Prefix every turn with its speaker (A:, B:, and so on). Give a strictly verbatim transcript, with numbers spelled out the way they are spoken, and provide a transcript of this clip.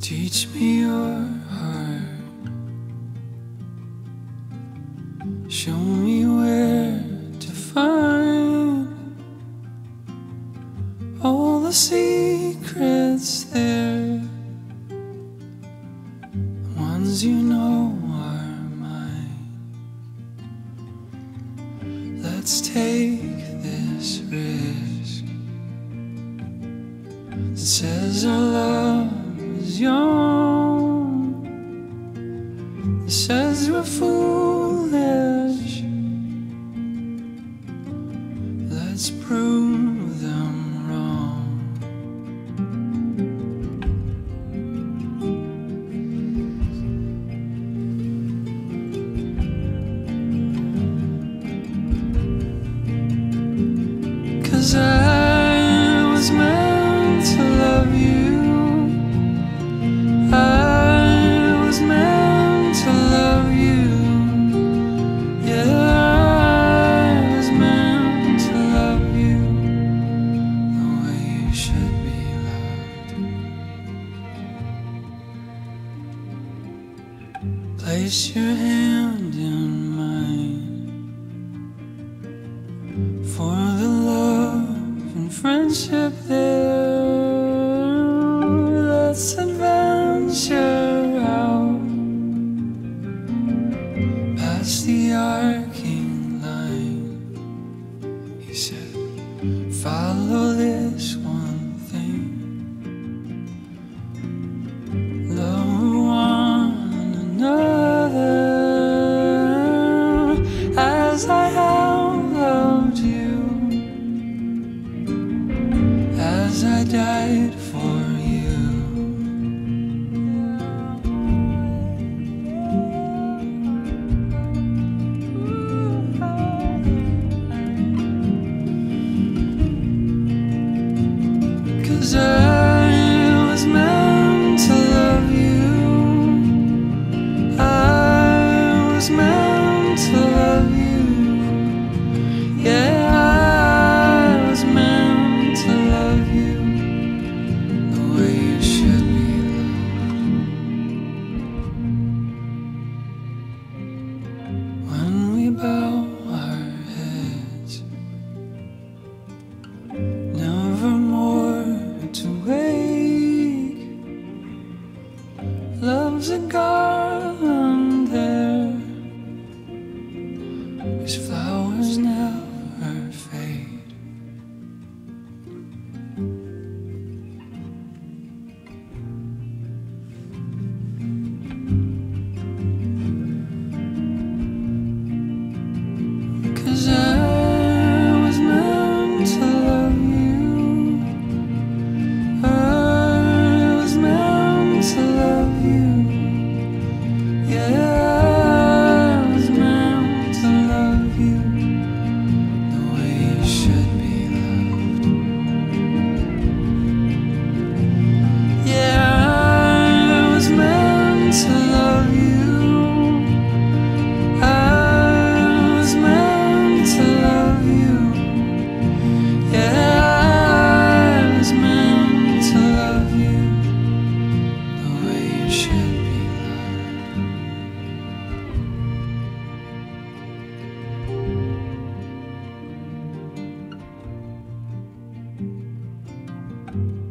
A: Teach me your heart. Show me where to find all the secrets there, the ones you know are mine. Let's take this risk that says our love is young, that says we're foolish. Let's prove them wrong. Cause I was meant to love you. I was meant to love you. Yeah, I was meant to love you the way you should be loved. Place your hand in mine for the love and friendship there. Let's adventure out past the arcing line. He said, follow this one thing, love one another as I have loved you, as I died for you. Cause I was meant to love you. I was meant to love you. Yeah, I was meant to love you the way you should be loved. When we bow our heads, never more to wake. Love's a garland there whose flowers never fade. Cause I was meant to love you. I was meant to love you. Yeah, I was meant to love you the way you should be loved. Yeah, I was meant to love you. I was meant to love you. Yeah, I was meant to love you the way you should be loved.